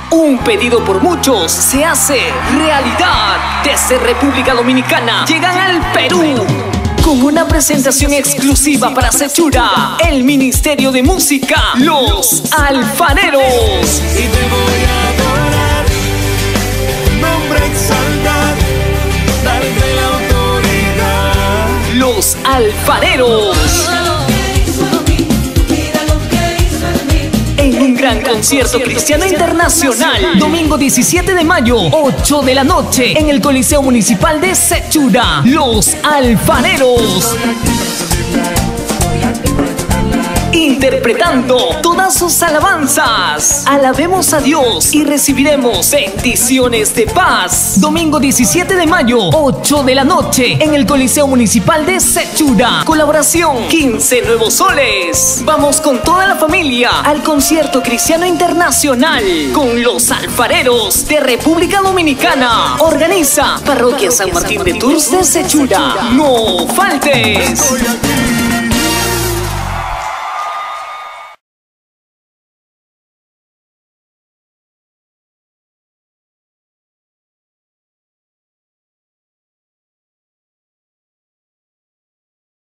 Un pedido por muchos se hace realidad. Desde República Dominicana llegan al Perú con una presentación exclusiva para Sechura, el Ministerio de Música, Los Alfareros. Y te voy a adorar, nombre exaltar, darte la autoridad. Los Alfareros. En un gran concierto cristiano internacional, domingo 17 de mayo, 8 de la noche, en el Coliseo Municipal de Sechura. Los Alfareros. Interpretando todas sus alabanzas. Alabemos a Dios y recibiremos bendiciones de paz. Domingo 17 de mayo, 8 de la noche, en el Coliseo Municipal de Sechura. Colaboración 15 Nuevos Soles. Vamos con toda la familia al concierto cristiano internacional con Los Alfareros de República Dominicana. Organiza Parroquia San Martín de Tours de Sechura. No faltes. Estoy aquí.